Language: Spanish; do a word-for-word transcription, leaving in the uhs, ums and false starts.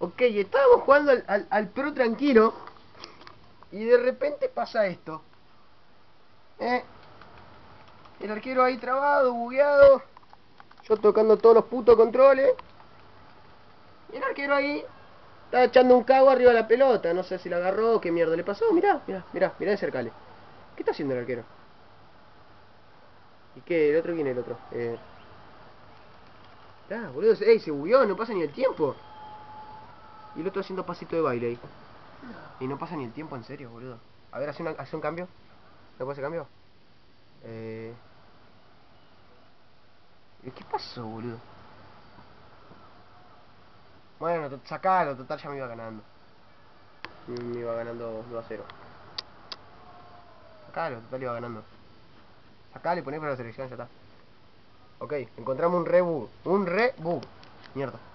Ok, estábamos jugando al, al, al pro tranquilo. Y de repente pasa esto. ¿Eh? El arquero ahí trabado, bugueado. Yo tocando todos los putos controles. Y el arquero ahí estaba echando un cago arriba de la pelota. No sé si la agarró, qué mierda le pasó. Mirá, mirá, mirá, mirá de cercale. ¿Qué está haciendo el arquero? ¿Y qué? ¿El otro quién es el otro? Eh... Ah, boludo, ey, se bugueó, no pasa ni el tiempo. Y el otro haciendo pasito de baile ahí. Y no pasa ni el tiempo, en serio, boludo. A ver, hace, una, hace un cambio. ¿Me puede hacer cambio? Eh... ¿Qué pasó, boludo? Bueno, sacalo, total ya me iba ganando. Me iba ganando dos a cero. Sacalo, total iba ganando. Sacalo y poné para la selección, ya está. Ok, encontramos un rebu. Un rebu. Mierda.